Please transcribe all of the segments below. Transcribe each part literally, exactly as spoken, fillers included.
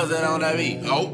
bust it on that beat. Oh.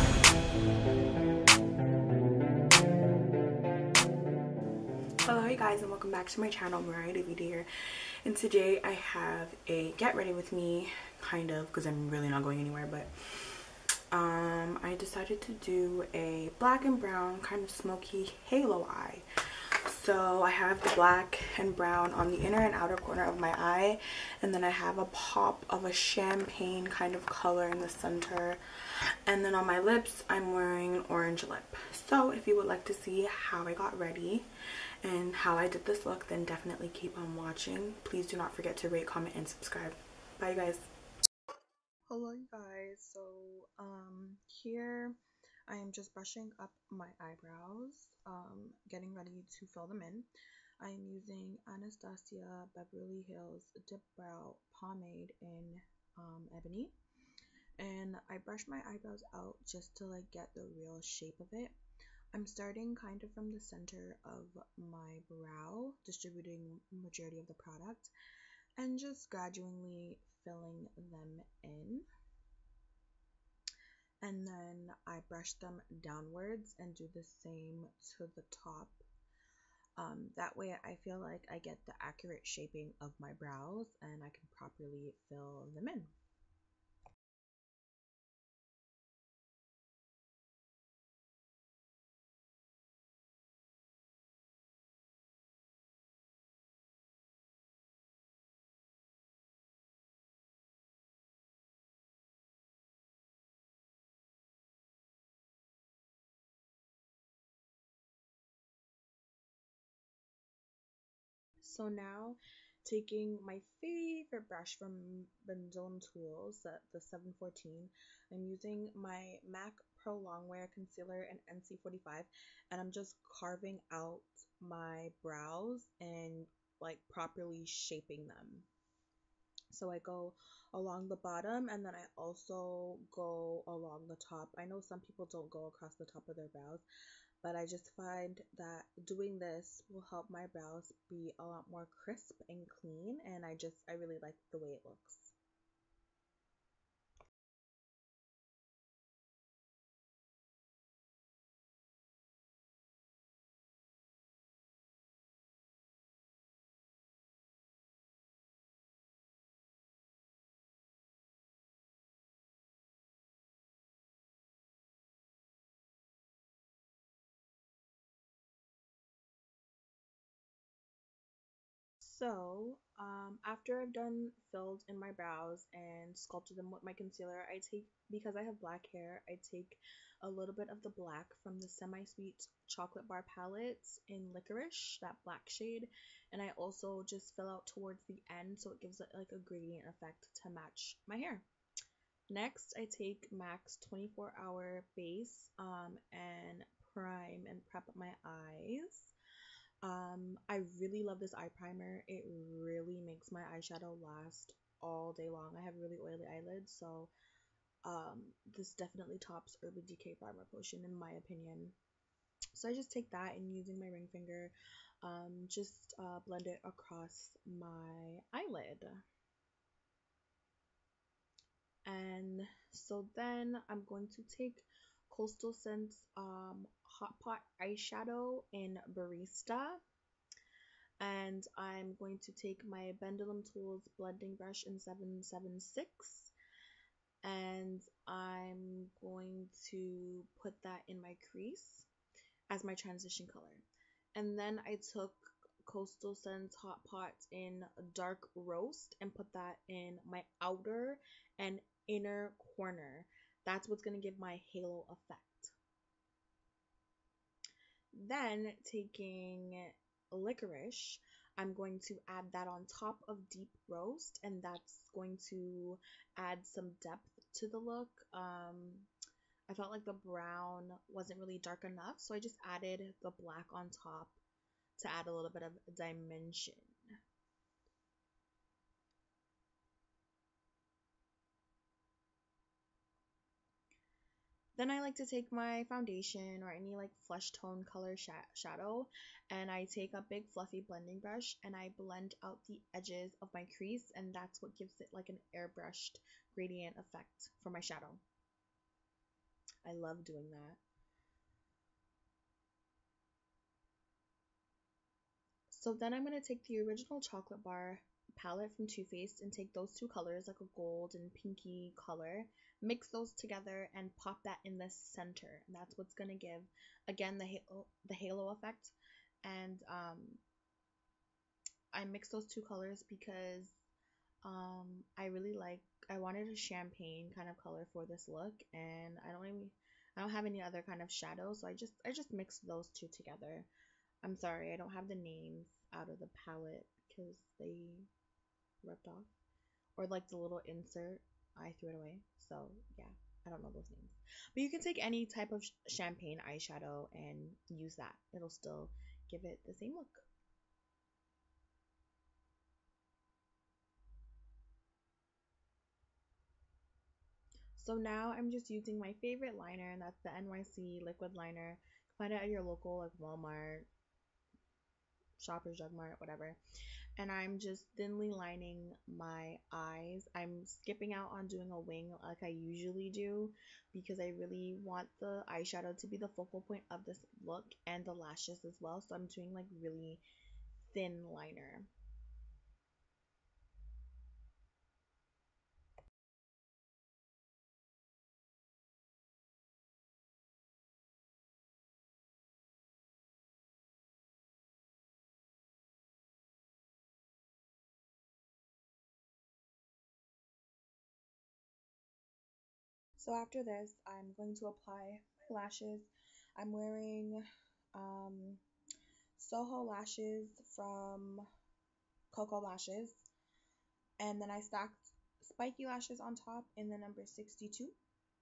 Hello you guys, and welcome back to my channel. Mariah Davida here, and today I have a get ready with me, kind of, because I'm really not going anywhere, but um I decided to do a black and brown kind of smoky halo eye. So I have the black and brown on the inner and outer corner of my eye, and then I have a pop of a champagne kind of color in the center, and then on my lips I'm wearing an orange lip. So if you would like to see how I got ready and how I did this look, then definitely keep on watching. Please do not forget to rate, comment, and subscribe. Bye you guys. Hello you guys. So um here I am just brushing up my eyebrows, um, getting ready to fill them in. I am using Anastasia Beverly Hills Dip Brow Pomade in um, Ebony. And I brush my eyebrows out just to like get the real shape of it. I'm starting kind of from the center of my brow, distributing majority of the product, and just gradually filling them in. And then I brush them downwards and do the same to the top. Um, that way I feel like I get the accurate shaping of my brows and I can properly fill them in. So now, taking my favorite brush from Pendulum Tools, the, the seven fourteen, I'm using my MAC Pro Longwear Concealer in N C forty-five, and I'm just carving out my brows and like properly shaping them. So I go along the bottom, and then I also go along the top. I know some people don't go across the top of their brows, but I just find that doing this will help my brows be a lot more crisp and clean, and I just I really like the way it looks. So, um, after I've done filled in my brows and sculpted them with my concealer, I take, because I have black hair, I take a little bit of the black from the Semi Sweet Chocolate Bar palette in Licorice, that black shade, and I also just fill out towards the end so it gives it like a gradient effect to match my hair. Next, I take MAC's twenty-four hour base um, and prime and prep up my eyes. Um, I really love this eye primer. It really makes my eyeshadow last all day long. I have really oily eyelids, so um, this definitely tops Urban Decay Primer Potion in my opinion. So I just take that and using my ring finger, um, just uh, blend it across my eyelid. And so then I'm going to take Coastal Scents um, Hot Pot eyeshadow in Barista. And I'm going to take my Pendulum Tools blending brush in seven seven six, and I'm going to put that in my crease as my transition color. And then I took Coastal Scents Hot Pot in Dark Roast and put that in my outer and inner corner. That's what's going to give my halo effect. Then taking Licorice, I'm going to add that on top of Deep Roast, and that's going to add some depth to the look. Um, I felt like the brown wasn't really dark enough, so I just added the black on top to add a little bit of dimension. Then I like to take my foundation or any like flesh tone color sh shadow, and I take a big fluffy blending brush and I blend out the edges of my crease, and that's what gives it like an airbrushed gradient effect for my shadow. I love doing that. So then I'm going to take the original Chocolate Bar palette from Too Faced and take those two colors, like a gold and pinky color, mix those together and pop that in the center. And that's what's going to give, again, the halo, the halo effect. And um, I mixed those two colors because um, I really like, I wanted a champagne kind of color for this look, and I don't even, I don't have any other kind of shadow, so I just, I just mixed those two together. I'm sorry, I don't have the names out of the palette because they ripped off. Or like the little insert, I threw it away. So yeah, I don't know those names. But you can take any type of champagne eyeshadow and use that. It'll still give it the same look. So now I'm just using my favorite liner, and that's the N Y C liquid liner. You can find it at your local, like Walmart, Shoppers Drug Mart, whatever. And I'm just thinly lining my eyes. I'm skipping out on doing a wing like I usually do because I really want the eyeshadow to be the focal point of this look, and the lashes as well. So I'm doing like really thin liner. So after this, I'm going to apply my lashes. I'm wearing um, Soho lashes from Coco Lashes, and then I stacked spiky lashes on top in the number sixty-two.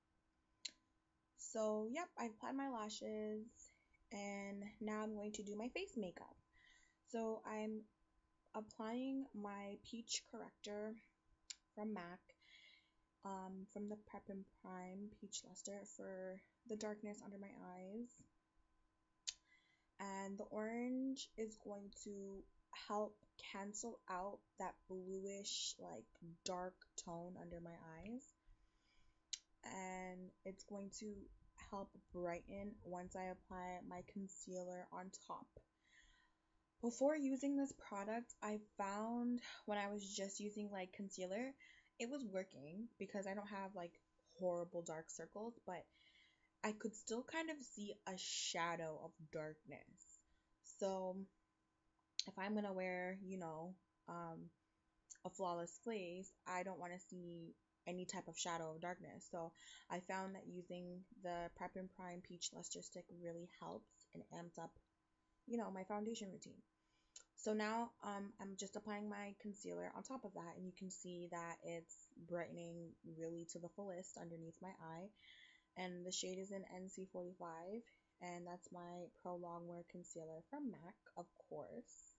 So yep, I've applied my lashes, and now I'm going to do my face makeup. So I'm applying my peach corrector from MAC, um, from the Prep and Prime Peach Luster for the darkness under my eyes. And the orange is going to help cancel out that bluish, like, dark tone under my eyes. And it's going to help brighten once I apply my concealer on top. Before using this product, I found when I was just using like concealer, it was working because I don't have like horrible dark circles, but I could still kind of see a shadow of darkness. So if I'm gonna wear, you know, um, a flawless face, I don't want to see any type of shadow of darkness. So I found that using the Prep and Prime Peach Luster Stick really helps and amps up, you know, my foundation routine. So now um, I'm just applying my concealer on top of that, and you can see that it's brightening really to the fullest underneath my eye. And the shade is in N C forty-five, and that's my Pro Longwear Concealer from MAC, of course.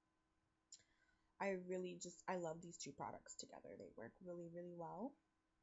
I really just, I love these two products together. They work really, really well.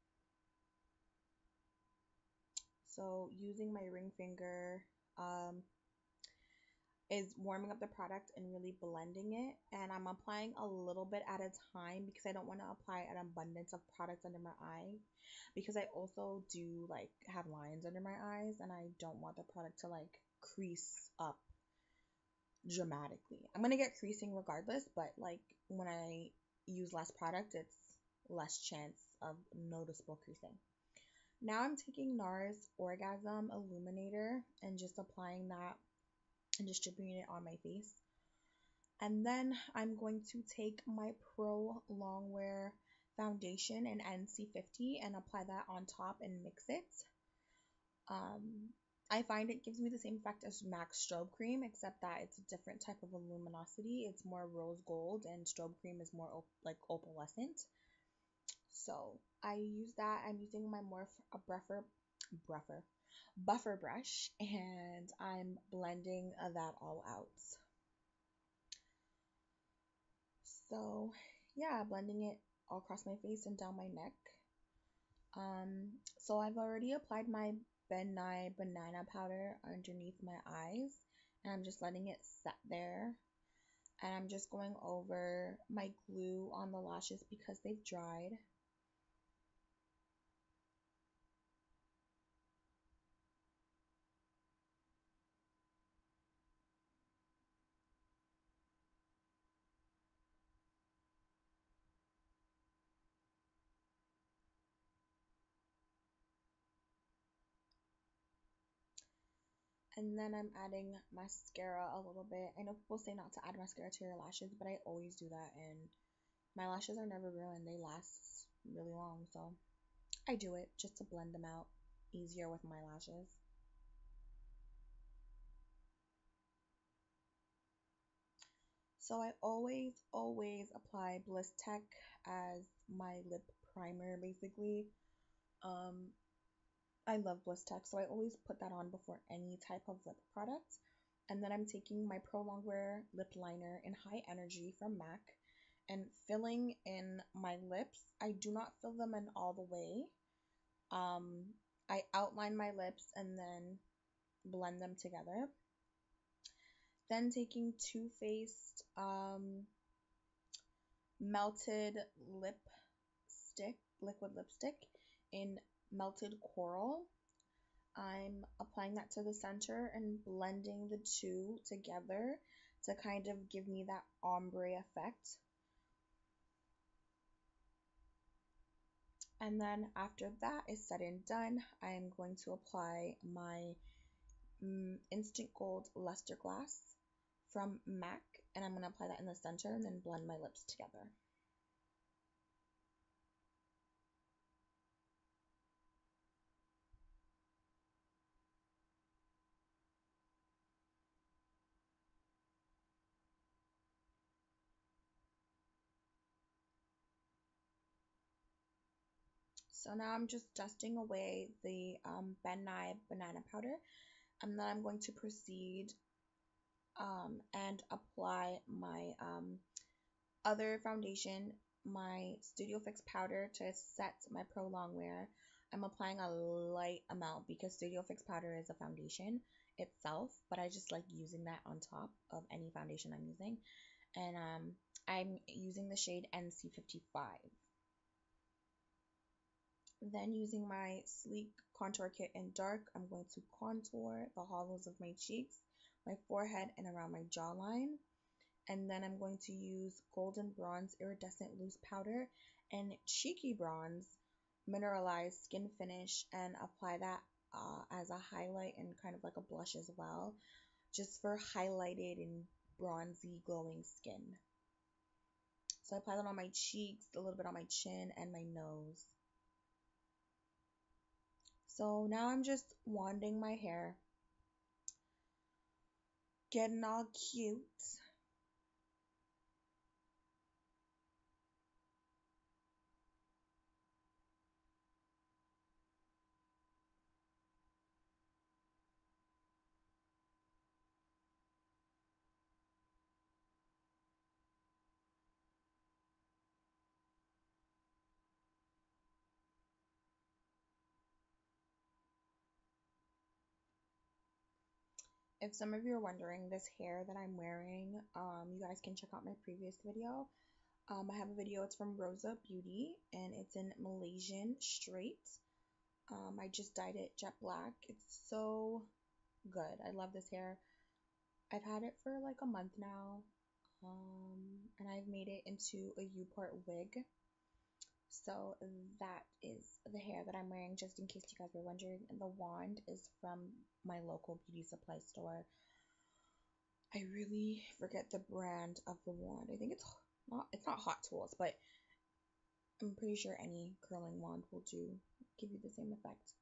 So using my ring finger, um, is warming up the product and really blending it, and I'm applying a little bit at a time because I don't want to apply an abundance of product under my eye, because I also do like have lines under my eyes and I don't want the product to like crease up dramatically. I'm gonna get creasing regardless, but like when I use less product, it's less chance of noticeable creasing. Now I'm taking NARS Orgasm Illuminator and just applying that and distributing it on my face. And then I'm going to take my Pro Longwear foundation in N C fifty and apply that on top and mix it. Um, I find it gives me the same effect as MAC Strobe Cream, except that it's a different type of luminosity. It's more rose gold, and Strobe Cream is more op like opalescent. So I use that. I'm using my Morph a buffer, buffer, buffer brush, and I'm blending that all out. So yeah, blending it all across my face and down my neck. Um, so I've already applied my Ben Nye banana powder underneath my eyes, and I'm just letting it set there. And I'm just going over my glue on the lashes because they've dried. And then I'm adding mascara a little bit. I know people say not to add mascara to your lashes, but I always do that, and my lashes are never ruined. They last really long, so I do it just to blend them out easier with my lashes. So I always, always apply Bliss Tech as my lip primer, basically. Um, I love Bliss Tech, so I always put that on before any type of lip product. And then I'm taking my Pro Longwear lip liner in High Energy from MAC and filling in my lips. I do not fill them in all the way. Um, I outline my lips and then blend them together. Then taking Too Faced um, melted lip stick, liquid lipstick in Melted Coral. I'm applying that to the center and blending the two together to kind of give me that ombre effect. And then after that is said and done, I am going to apply my um, Instant Gold Luster Glass from MAC, and I'm going to apply that in the center and then blend my lips together. So now I'm just dusting away the um, Ben Nye banana powder, and then I'm going to proceed um, and apply my um, other foundation, my Studio Fix powder to set my Pro Longwear. I'm applying a light amount because Studio Fix powder is a foundation itself, but I just like using that on top of any foundation I'm using. And um, I'm using the shade N C fifty-five. Then using my Sleek Contour Kit in dark, I'm going to contour the hollows of my cheeks, my forehead, and around my jawline. And then I'm going to use Golden Bronze Iridescent Loose Powder and Cheeky Bronze Mineralized Skin Finish and apply that uh, as a highlight and kind of like a blush as well, just for highlighted and bronzy glowing skin. So I apply that on my cheeks, a little bit on my chin, and my nose. So now I'm just wanding my hair, getting all cute. If some of you are wondering, this hair that I'm wearing, um, you guys can check out my previous video. Um, I have a video, it's from Rosa Beauty, and it's in Malaysian straight. Um, I just dyed it jet black. It's so good. I love this hair. I've had it for like a month now, um, and I've made it into a U-part wig. So that is the hair that I'm wearing, just in case you guys were wondering. And the wand is from my local beauty supply store. I really forget the brand of the wand. I think it's not it's not Hot Tools, but I'm pretty sure any curling wand will do, give you the same effect.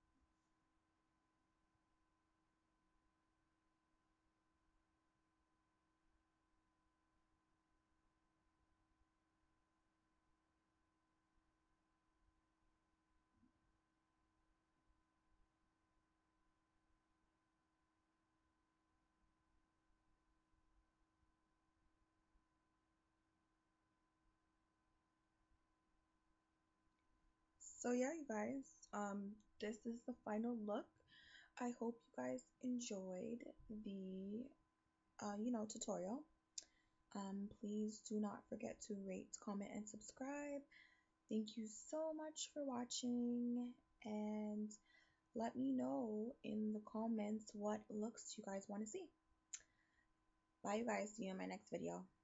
So yeah, you guys, um, this is the final look. I hope you guys enjoyed the, uh, you know, tutorial. Um, please do not forget to rate, comment, and subscribe. Thank you so much for watching, and let me know in the comments what looks you guys want to see. Bye, you guys. See you in my next video.